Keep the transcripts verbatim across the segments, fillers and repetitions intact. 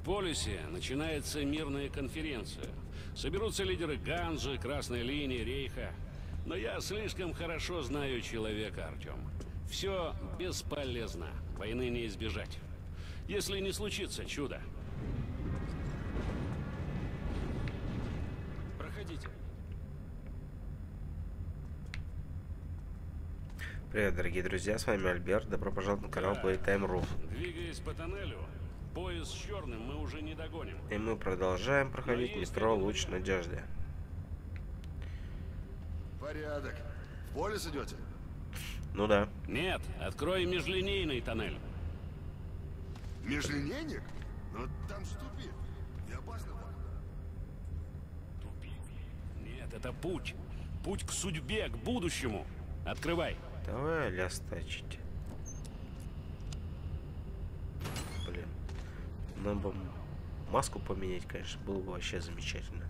полюсе начинается мирная конференция. Соберутся лидеры Ганзы, Красной линии, Рейха. Но я слишком хорошо знаю человека, Артем. Все бесполезно. Войны не избежать. Если не случится чудо. Проходите. Привет, дорогие друзья, с вами Альберт. Добро пожаловать на канал Playtime.ру. Двигаясь по тоннелю, поезд с черным мы уже не догоним. И мы продолжаем проходить метро Луч Надежды. Порядок. В полис идете? Ну да. Нет, открой межлинейный тоннель. Межлинейник? Но там же тупик. Не опасно так? Тупик? Нет, это путь. Путь к судьбе, к будущему. Открывай. Давай лястачить. Блин. Нам бы маску поменять, конечно, было бы вообще замечательно.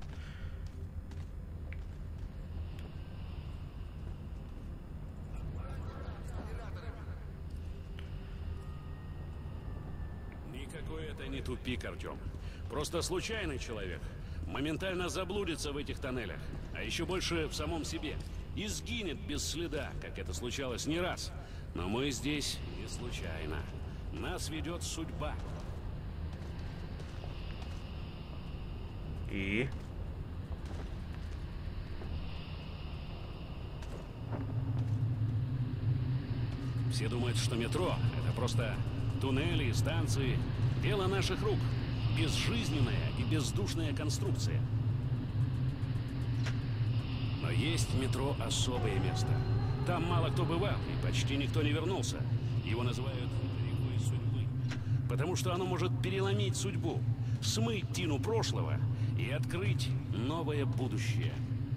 Никакой это не тупик, Артем. Просто случайный человек. Моментально заблудится в этих тоннелях. А еще больше в самом себе. И сгинет без следа, как это случалось не раз. Но мы здесь не случайно. Нас ведет судьба. И... Все думают, что метро — это просто туннели, станции. Дело наших рук. Безжизненная и бездушная конструкция. Но есть в метро особое место. Там мало кто бывал, и почти никто не вернулся. Его называют рекой судьбы. Потому что оно может переломить судьбу, смыть тину прошлого и открыть новое будущее.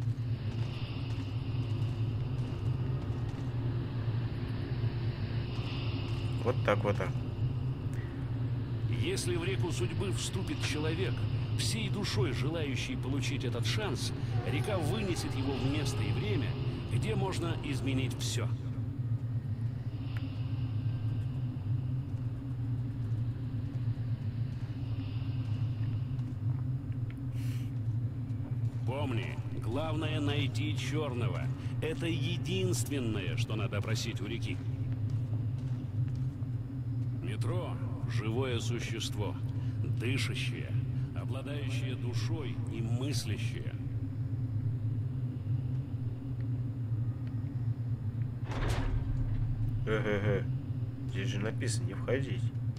Вот так вот. Если в реку судьбы вступит человек, всей душой желающий получить этот шанс, река вынесет его в место и время, где можно изменить все. Помни, главное найти черного. Это единственное, что надо просить у реки. Метро — живое существо, дышащее, обладающее душой и мыслящее. Ага, здесь же написано не входить.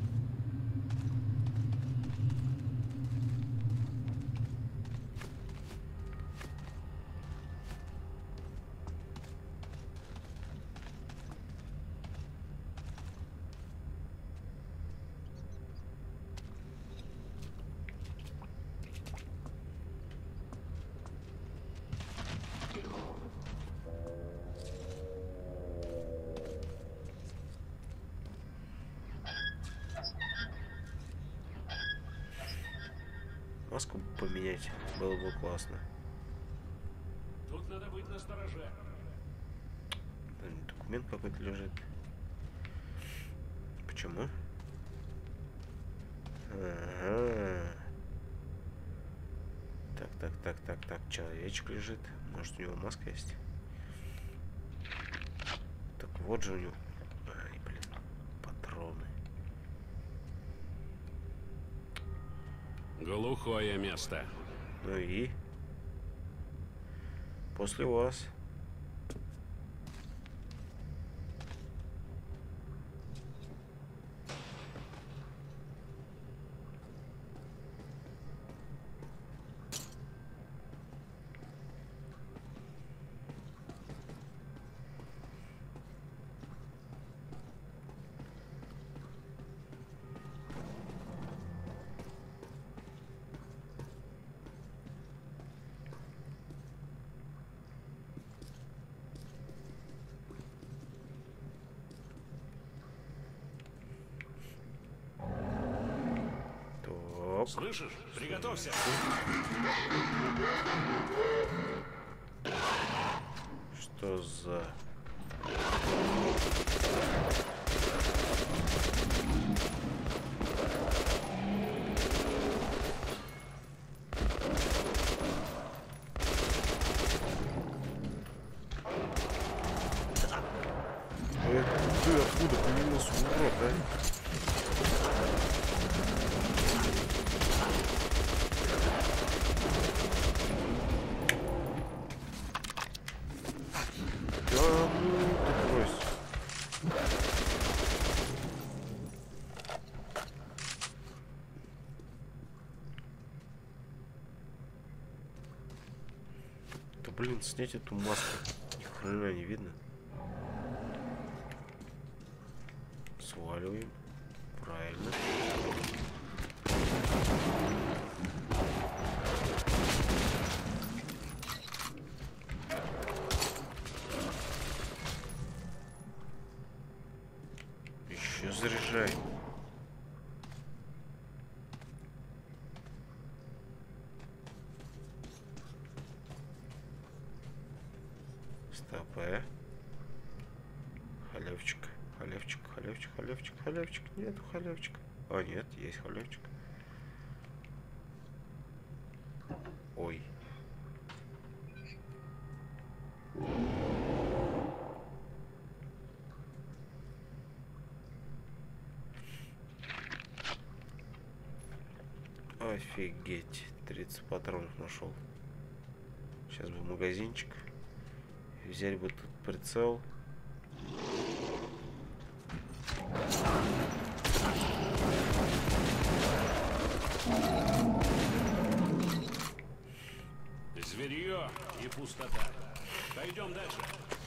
Маску поменять было бы классно. Тут надо быть настороже. Документ какой-то лежит. Почему? Ага. Так, так, так, так, так. Человечек лежит. Может, у него маска есть? Так вот же у него. Ай, блин. Патроны. Глухое место. Ну и? После вас. Слышишь? Приготовься. Что за... блин, снять эту маску. Ни хрена не видно. Сваливаем. Правильно. Еще заряжай. Стопэ. Халявчик, халявчик, халявчик, халявчик, халявчик. Нету халявчика. А, нет, есть халявчик. Ой. Офигеть. тридцать патронов нашел. Сейчас бы магазинчик. Взять бы тут прицел. Зверье и пустота. Пойдем дальше.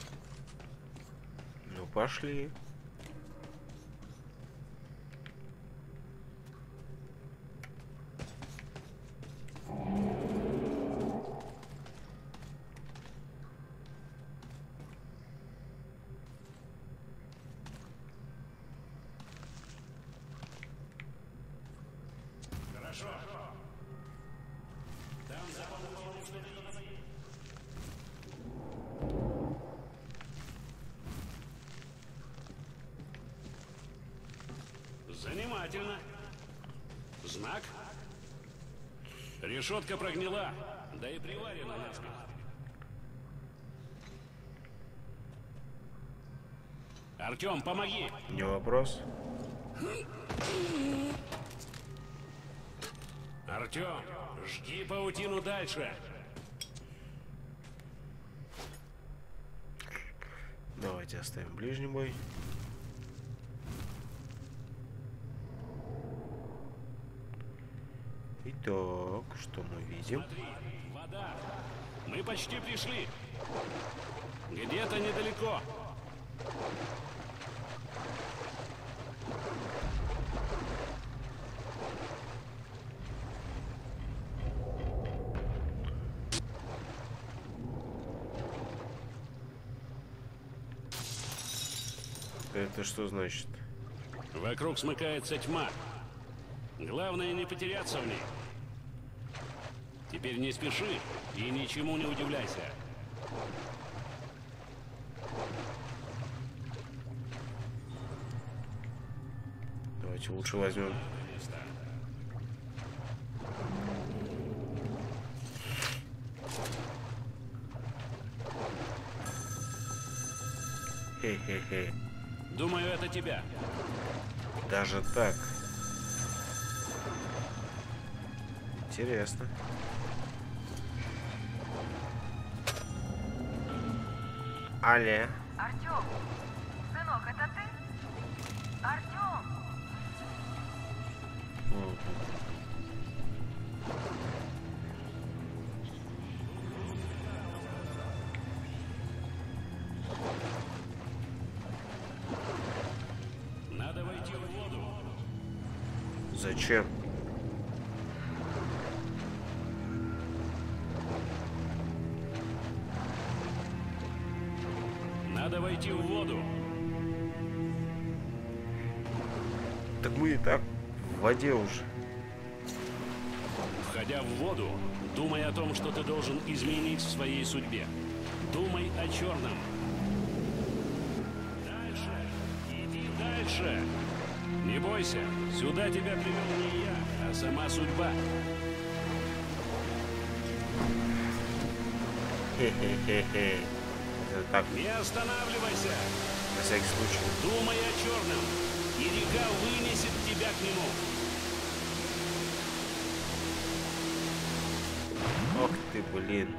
Ну, пошли. Хорошо. Там занимательно. Знак. Решетка прогнила, да и приварена наспех. Артем, помоги. Не вопрос. Артем, жги паутину дальше. Давайте оставим ближний бой. Итак, что мы видим? Смотри, вода. Мы почти пришли. Где-то недалеко. Это что значит? Вокруг смыкается тьма. Главное не потеряться в ней. Теперь не спеши и ничему не удивляйся. Давайте лучше возьмем. Хе-хе-хе. Думаю, это тебя. Даже так. Интересно. Алле. Артем, сынок, это ты? Артем! Мгм. Надо войти в воду. Зачем? Надо войти в воду. Так мы и так в воде уже. Входя в воду, думай о том, что ты должен изменить в своей судьбе. Думай о черном. Дальше. Иди дальше. Не бойся. Сюда тебя привел не я, а сама судьба. Хе-хе-хе-хе. Это так, Не останавливайся. на всякий случай. Думай о черном, и река вынесет тебя к нему. Ох ты, блин.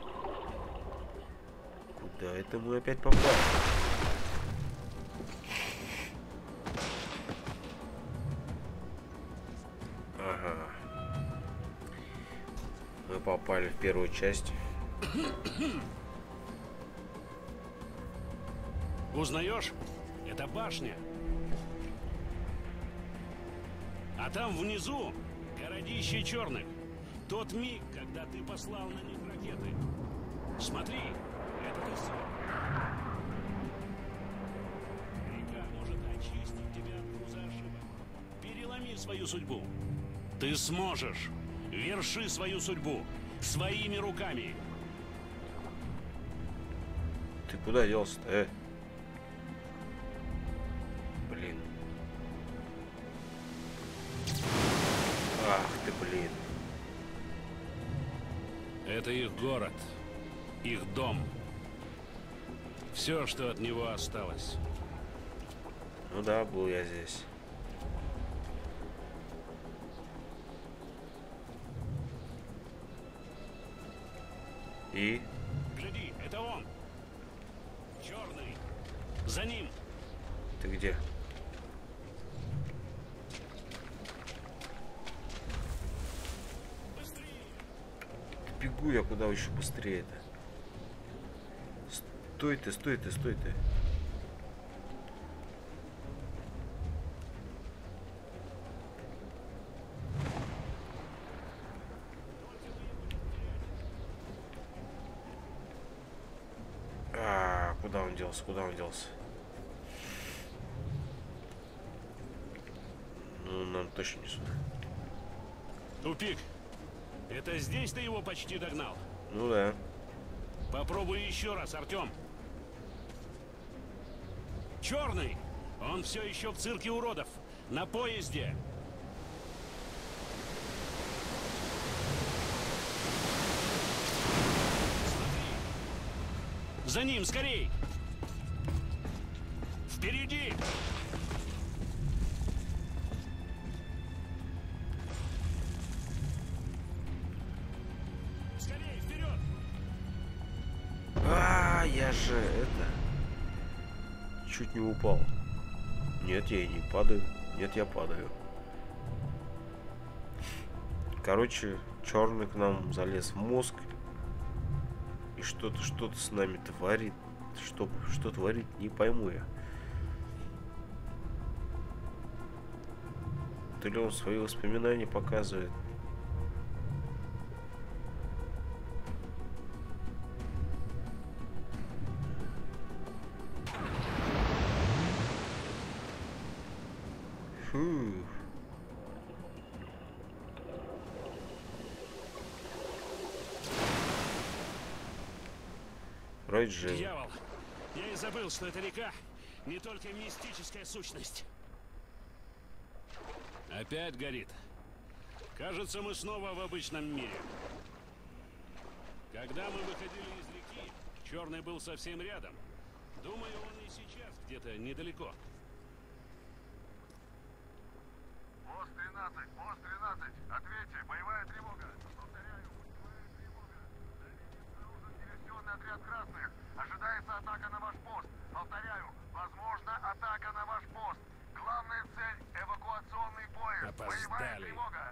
Куда это мы опять попали? попали в первую часть. Узнаешь? Это башня. А там внизу городище черных. Тот миг, когда ты послал на них ракеты. Смотри, это ты все. Река может очистить тебя от груза ошибок. Переломи свою судьбу. Ты сможешь. Верши свою судьбу. Своими руками. Ты куда делся-то, э? Блин. Ах ты, блин. Это их город. Их дом. Все, что от него осталось. Ну да, был я здесь. И? Гляди, это он. Черный. За ним. Ты где? Быстрее. Бегу я куда еще быстрее-то. Стой ты, стой ты, стой ты. А, куда он делся, куда он делся? Ну, нам точно не сюда. Тупик. Это здесь ты его почти догнал? Ну да. Попробуй еще раз, Артем. Черный! Он все еще в цирке уродов. На поезде. Смотри. За ним, скорей! Впереди! Скорей, вперед! А, я же это... Чуть не упал. Нет, я и не падаю. Нет, я падаю. Короче, черный к нам залез в мозг. И что-то, что-то с нами творит. Что, что творит, не пойму я. То ли он свои воспоминания показывает. Фу. Вроде же. Дьявол! Я и забыл, что эта река не только мистическая сущность. Опять горит. Кажется, мы снова в обычном мире. Когда мы выходили из реки, Черный был совсем рядом. Думаю, он и сейчас где-то недалеко. Пост тринадцать, пост тринадцать, ответьте, боевая тревога. Повторяю, боевая тревога. На линии обнаружен диверсионный отряд красных. Ожидается атака на ваш пост. Повторяю, возможно атака на ваш пост. Главная цель — эвакуационный поезд. Боевая Опоздали. тревога.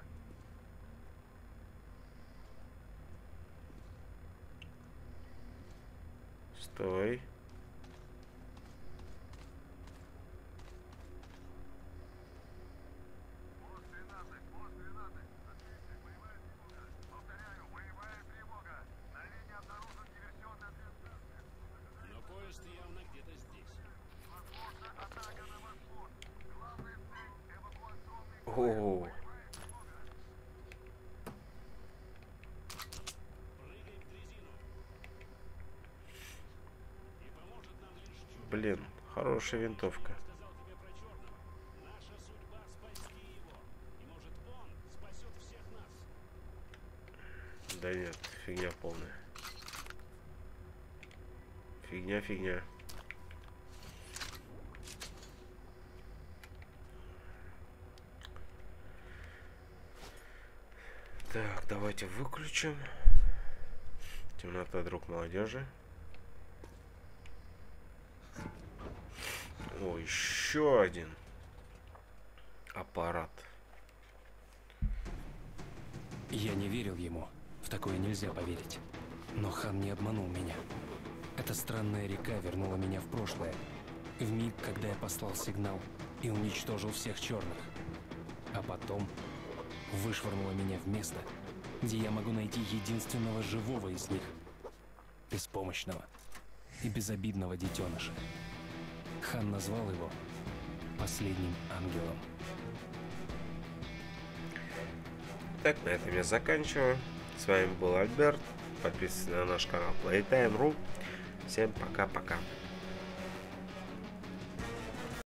Стой. Пост тринадцать, пост тринадцать, ответьте, боевая тревога. Повторяю, боевая тревога. На линии обнаружен диверсионный отряд красных. Но поезд явно где-то здесь. Возможно атака на ваш пост. Главная цель — эвакуационный поезд. О, Прыгай в дрезину. И поможет нам лишь Черный. блин, хорошая винтовка. Я сказал тебе про Черного. Наша судьба спасти его. И может он спасет всех нас. Да нет, фигня полная. Фигня, фигня. Так, давайте выключим. Темнота, друг молодежи. О, еще один аппарат. Я не верил ему. В такое нельзя поверить. Но Хан не обманул меня. Эта странная река вернула меня в прошлое. В миг, когда я послал сигнал и уничтожил всех черных. А потом вышвырнула меня в место, где я могу найти единственного живого из них. Беспомощного и безобидного детеныша. Хан назвал его последним ангелом. Так, на этом я заканчиваю. С вами был Альберт. Подписывайтесь на наш канал Playtime точка ру. Всем пока-пока.